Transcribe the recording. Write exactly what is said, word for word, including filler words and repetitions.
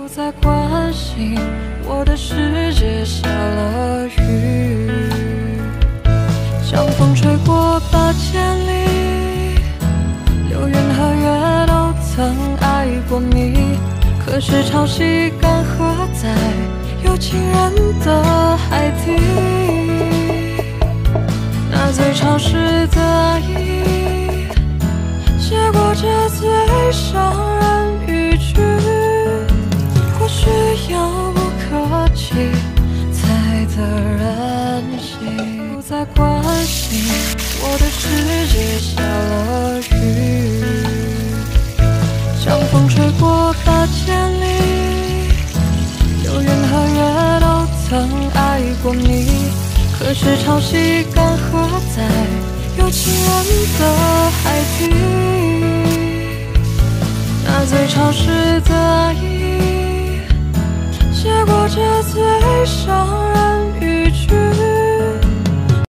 不再关心我的世界下了雨，像风吹过八千里，流云和月都曾爱过你，可是潮汐干涸在有情人的海底，那最潮湿的意，写过这最伤人语句，或许遥不可及才得人心，不再关心我的世界下了雨，像风吹过八千里，流云和月都曾爱过你，可是潮汐干涸在有情人的海底，那最潮湿的意